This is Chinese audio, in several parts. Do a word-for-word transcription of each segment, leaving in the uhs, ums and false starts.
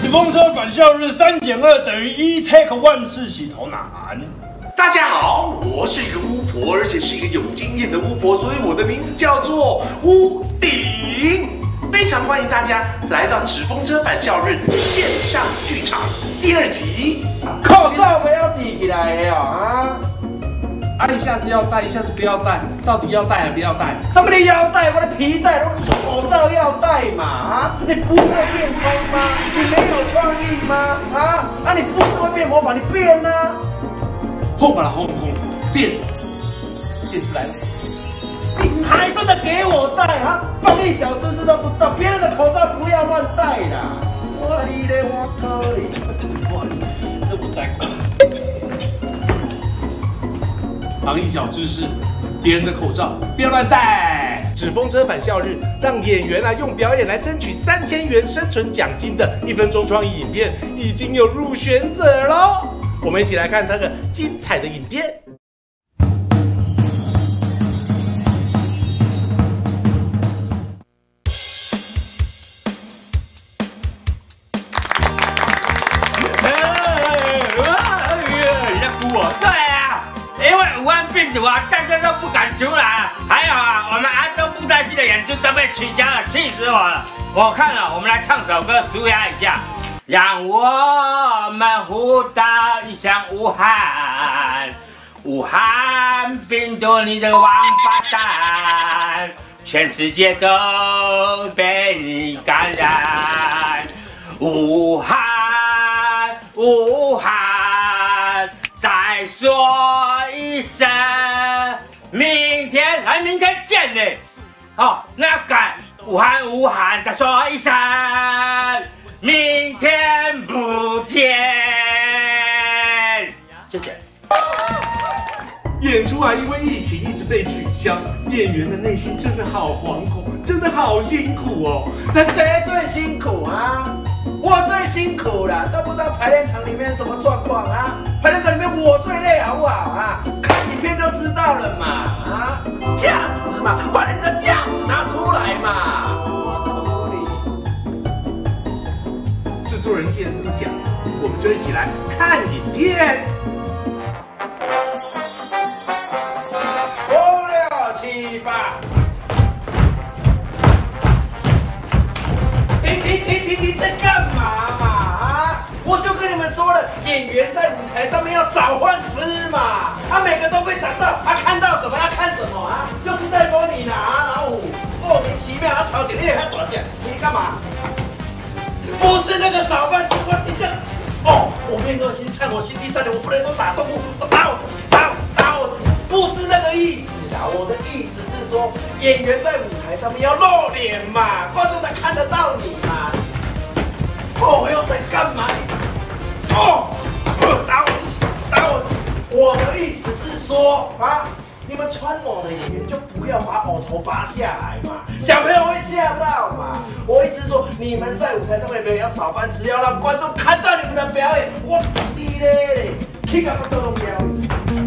纸风车返校日三减二等于一 take one 四洗头男。 大家好，我是一个巫婆，而且是一个有经验的巫婆，所以我的名字叫做屋顶。非常欢迎大家来到纸风车返校日线上剧场第二集。 口罩不要抵起来的哦啊！啊，你下次要戴，下次不要戴，到底要戴还不要戴？什么你要戴？我的皮带，口罩要戴嘛啊！你不会变通吗？你没有创意吗？啊啊！你不是会变魔法，你变呢、啊？轰吧啦轰轰，变变出来了！你还真的给我戴啊？防疫小知识都不知道，别人的口罩不要乱戴啦！我你嘞，我靠你！哇，这不戴。防疫小知识，别人的口罩不要乱戴。纸风车返校日，让演员啊用表演来争取三千元生存奖金的一分钟创意影片已经有入选者喽！我们一起来看那个精彩的影片。 病毒啊，大家都不敢出来。还有啊，我们安东布袋戏的演出都被取消了，气死我了！我看了，我们来唱首歌抒压一下。让我们呼到一声武汉，武汉病毒你这个王八蛋，全世界都被你感染。武汉，武汉，再说一声，明天来，明天见呢。好，那要改，武汉，武汉，再说一声，明天不见。谢谢。 演出啊，因为疫情一直被取消，演员的内心真的好惶恐，真的好辛苦哦。那谁最辛苦啊？我最辛苦了，都不知道排练场里面什么状况啊！排练场里面我最累，好不好啊？看影片就知道了嘛！啊，价值嘛，把人的价值拿出来嘛！制作人既然这么讲，我们就一起来看影片。五六七八。停停停停停，在干嘛嘛？啊！我就跟你们说了，演员在舞台上面要找饭吃嘛。啊，每个都会打到，啊，看到什么要看什么啊，就是在说你呢啊，老虎，莫名其妙啊，头前你也看短讲，你干嘛？不是那个找饭吃，我真的是，哦，我面恶心菜，我心地善良，我不能说打动物，我打我自己，打打我自己，不是那个意思啦。我的意思是说，演员在舞台上面要露脸嘛，观众才看得到你嘛。哦，又在干嘛？哦，打我自己，打我自己。我的意思是说啊，你们穿偶的演员就不要把偶头拔下来嘛，小朋友会吓到嘛。我意思是说，你们在舞台上面表演要找饭吃，要让观众看到你们的表演。我你嘞，去干嘛都表演。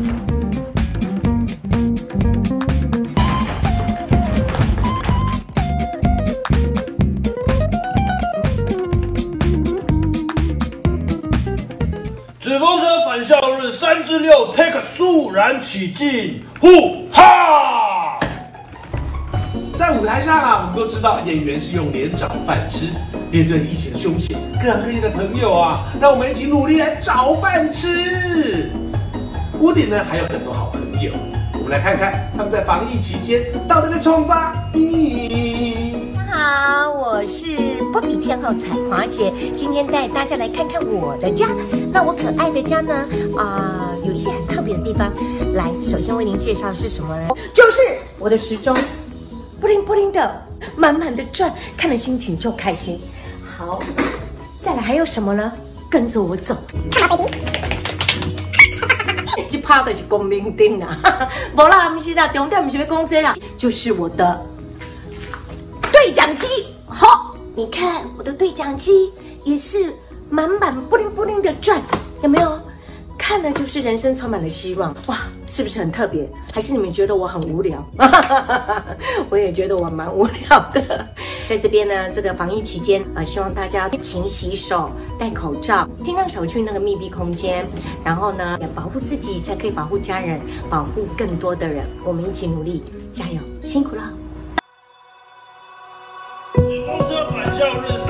纸风车返校日三至六 ，take 肃然起敬，呼哈！ 在舞台上啊，我们都知道演员是用脸找饭吃。面对疫情的凶险，各行各业的朋友啊，让我们一起努力来找饭吃。屋顶呢还有很多好朋友，我们来看看他们在防疫期间到底在冲啥。 大家好，我是波比天后彩华姐，今天带大家来看看我的家。那我可爱的家呢，啊、呃，有一些很特别的地方。来，首先为您介绍的是什么呢？就是我的时钟，布灵布灵的，满满的转，看了心情就开心。好，再来还有什么呢？跟着我走。这趴的是光明灯啦，无啦，不是啦，重点不是要讲这啦，就是我的对讲机。好，你看我的对讲机也是满满布灵布灵的转，有没有？看了就是人生充满了希望，哇，是不是很特别？还是你们觉得我很无聊？我也觉得我蛮无聊的。 在这边呢，这个防疫期间，呃，希望大家勤洗手、戴口罩，尽量少去那个密闭空间。然后呢，保护自己才可以保护家人，保护更多的人。我们一起努力，加油，辛苦了！ 纸风车返校日